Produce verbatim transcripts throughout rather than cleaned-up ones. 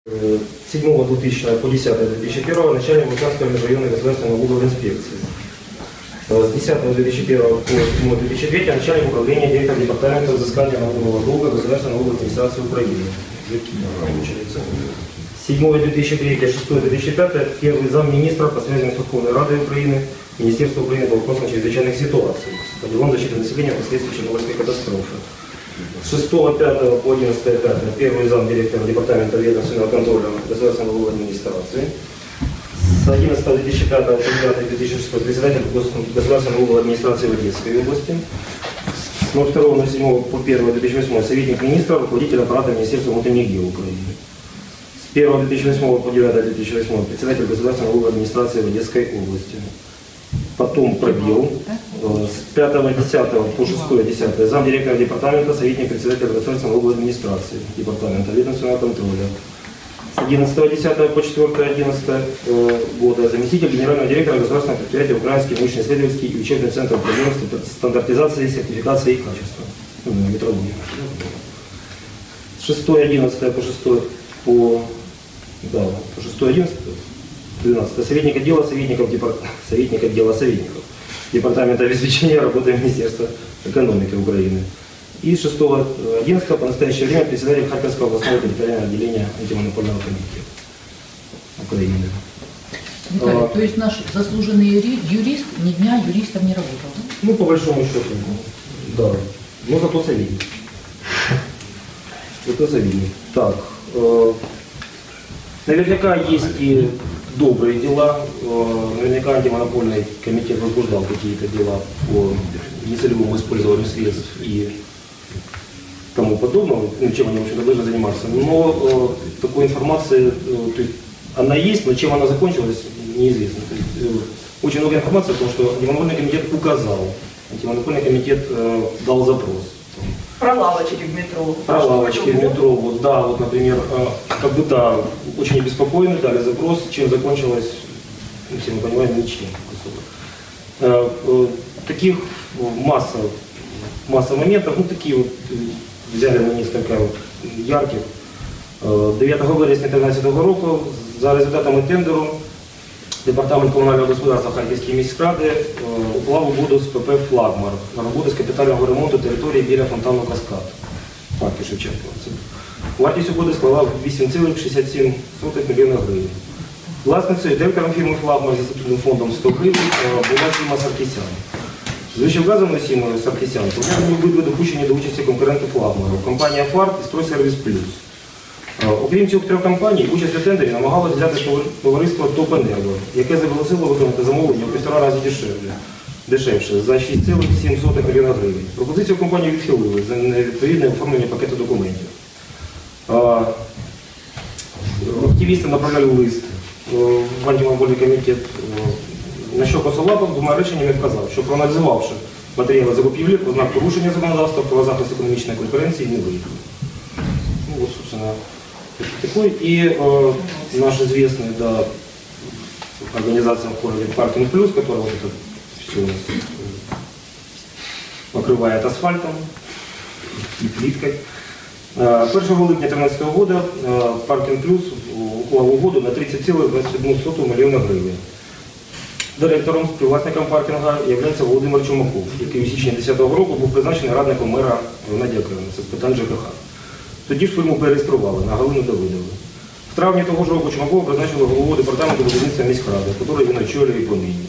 седьмого две тысячного по десятое две тысячи первого начальник Луганской межрайонной государственной налоговой инспекции. С десятого две тысячи первого по седьмого две тысячи третьего начальник управления директора департамента взыскания налогового долга Государственной налоговой администрации Украины. седьмого две тысячи третьего, шестого две тысячи пятого первый замминистра по связям с Верховной Радой Украины, Министерства Украины по вопросам чрезвычайных ситуаций, по делам защиты населения последствий Чернобыльской катастрофы. С шестого пятого по одиннадцатое пятое первый замдиректора департамента ведомственного контроля Государственной налоговой администрации. С одиннадцатого две тысячи пятого по девятое две тысячи шестого председатель Государственной налоговой администрации в Одесской области. С ноль второго ноль седьмого по первое две тысячи восьмого советник министра, руководитель аппарата Министерства внутренних дел Украины. С первого две тысячи восьмого по девятое две тысячи восьмого председатель Государственной налоговой администрации в Одесской области. Потом пробел. С пятого десятого по шестое десятое замдиректора департамента, советник председателя Государственной налоговой администрации департамента ведомственного контроля. С одиннадцатого десятого по четвёртое одиннадцатое года заместитель генерального директора государственного предприятия Украинский научно-исследовательский и учебный центр проблем стандартизации, сертификации и качества. Метрология. С шестого одиннадцатого по шестое по, да, по шестое одиннадцатое двенадцатое советник отдела советников департ... советник отдела советников департамента обеспечения работы Министерства экономики Украины. И с шестого одиннадцатого по настоящее время председатель Харьковского областного территориального отделения антимонопольного комитета Украины. Виталий, а, то есть наш заслуженный юрист ни дня юристом не работал, да? Ну, по большому счету, да. Но зато советник. Это советник. Так, э, наверняка есть и добрые дела. Э, наверняка антимонопольный комитет возбуждал какие-то дела по нецелевому использованию средств и тому подобного, чем они, в общем-то, должны заниматься. Но э, такой информации, э, то есть, она есть, но чем она закончилась, неизвестно. То есть, э, очень много информации о том, что антимонопольный комитет указал, антимонопольный комитет э, дал запрос. Про лавочки в метро. Про лавочки в метро, вот, да, вот, например, э, как бы, да, очень обеспокоены, дали запрос, чем закончилось, ну, все мы понимаем, ничем. Э, э, таких масса, масса моментов, ну, такие вот, взяли мы несколько вот ярких. дев'ятого вересня дві тисячі тринадцятого року за результатами тендеру Департамент комунального господарства Харківської міськради уклав угоду з ПП «Флагмар» на роботи з капітального ремонту території біля фонтану «Каскад» в парку Шевченка. Вартість угоди склала вісім цілих шістдесят сім сотих мільйона гривень. Власницею і директором фірми «Флагмар» зі статутним фондом сто гривень була Сіма Саркісян. Звичай вказаною Сімою Саркісян пов'язані обидва допущені до участі конкурентів «Флагмару» – компанія «Фарт» і «Стройсервіс Плюс». Окрім цих трьох компаній, участь у тендері намагалось взяти товариство «Топенерго», яке заголосило виконати замовлення в півтора рази дешевше, дешевше за шість цілих сім сотих мільйона гривень. Пропозицію компанії відхилили за невідповідне оформлення пакету документів. Активісти направляли лист в антимонопольний комітет, на що посол двома реченнями вказав, що проаналізувавши матеріали закупівлі, ознак порушення законодавства про захист економічної конкуренції не виявили. Ну вот, собственно, такой. И э, наш известный, да, организация в городе «Паркинг Плюс», которая вот это все у нас покрывает асфальтом и плиткой. першого липня дві тисячі тринадцятого року «Паркинг Плюс» уклав угоду на тридцять цілих двадцять одну соту мільйона гривень. Директором, співвласником паркінга є Володимир Чумаков, який у січні дві тисячі десятого року був призначений радником мера Геннадія Кривенця з питань ЖКХ. Тоді ж фірму перереєстрували на Галину Давидову. В травні того ж року Чумакова призначили голову департаменту будівництва міськради, який він очолює і понині.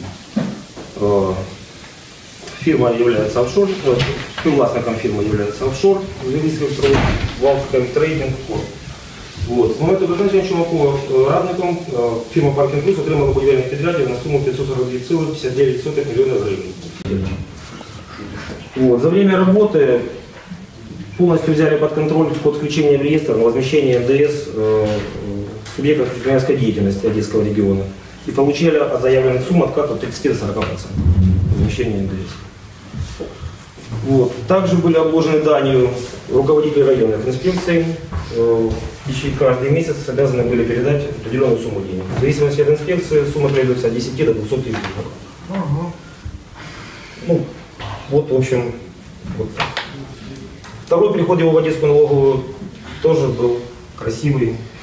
Фирма является офшор, співвласником фирмы является офшор, Валская трейдинг корп. Вот. З моменту призначення Чумакова радником фірма «Паркінг Плюс» отримала будівельних підрядів на сумму п'ятсот сорок дві цілих п'ятдесят дев'ять сотих мільйона гривень. Вот. За время работы полностью взяли под контроль подключение в реестр на возмещение эн дэ эс э, субъектов предпринимательской деятельности Одесского региона и получили от заявленных сумм откат от тридцати до сорока процентов возмещения эн дэ эс. Вот. Также были обложены данью руководители районных инспекций. Э, каждый месяц обязаны были передать определенную сумму денег. В зависимости от инспекции сумма требуется от десяти до двухсот тысяч гривен. Ага. Ну, вот, в общем, вот так. Второй переход его в Одесскую налоговую тоже был красивый,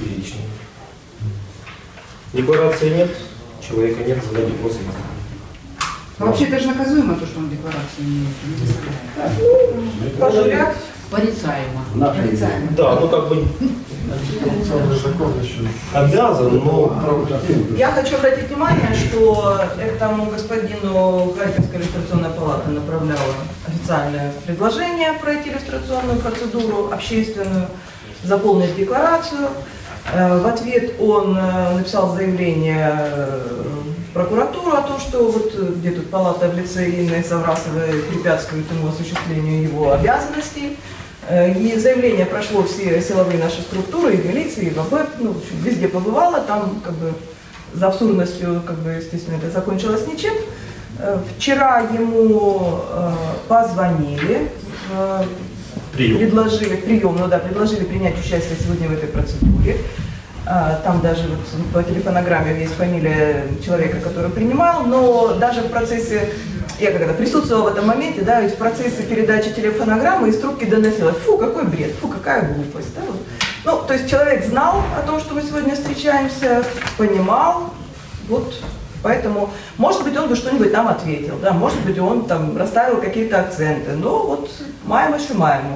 юридичный. Декларации нет, человека нет, задать вопросы нет. А вообще это же наказуемо, то, что он декларацию не не составляет. Пожурят. Порицаемо. Порицаемо. Да, ну как бы Антикоррупционный закон еще. обязан, но Я хочу обратить внимание, что этому господину Харьковская иллюстрационная палата направляла официальное предложение пройти иллюстрационную процедуру общественную, заполнить декларацию. Э, В ответ он э, написал заявление э, в прокуратуру о том, что вот э, где тут палата в лице Инны Саврасовой препятствует ему осуществлению его обязанностей. Э, И заявление прошло все силовые наши структуры, и в милиции, и в АБЭП, ну, в общем, везде побывало, там как бы за абсурдностью, как бы, естественно, это закончилось ничем. Э, Вчера ему э, позвонили, э, прием. предложили, прием, ну да, предложили принять участие сегодня в этой процедуре. А, Там даже вот по телефонограмме есть фамилия человека, который принимал, но даже в процессе, я когда присутствовала в этом моменте, да, и в процессе передачи телефонограммы из трубки доносилось: фу, какой бред, фу, какая глупость. Да? Вот. Ну, то есть человек знал о том, что мы сегодня встречаемся, понимал, вот. Поэтому, может быть, он бы что-нибудь нам ответил, да, может быть, он там расставил какие-то акценты, но вот маємо, що маємо.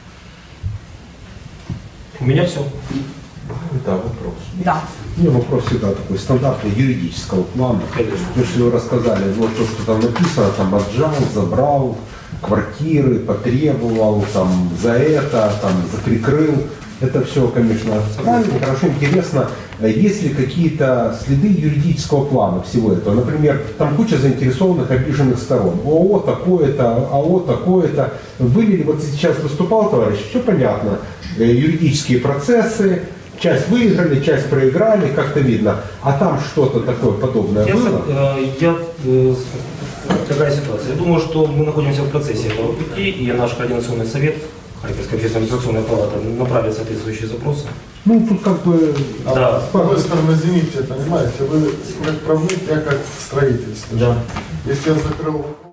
У меня все. Да, вопрос. Да. У меня вопрос всегда такой стандартный юридического плана. Конечно. То, что вы рассказали, вот то, что там написано, там отжал, забрал квартиры, потребовал, там за это, там заприкрыл. Это все, конечно, правильно, хорошо, интересно. Есть ли какие-то следы юридического плана всего этого? Например, там куча заинтересованных, обиженных сторон. ООО такое-то, АО такое-то. Были ли, вот сейчас выступал товарищ, все понятно. Э, Юридические процессы, часть выиграли, часть проиграли, как-то видно. А там что-то такое подобное Я, было? э, я, э, такая ситуация. Я думаю, что мы находимся в процессе этого пути, и наш координационный совет, Харьковская общественная иллюстрационная палата, направит соответствующие запросы. Ну, тут как бы... А Да. с другой стороны, извините, понимаете, вы как правник, я как строительство. Да. Если я закрыл вопрос,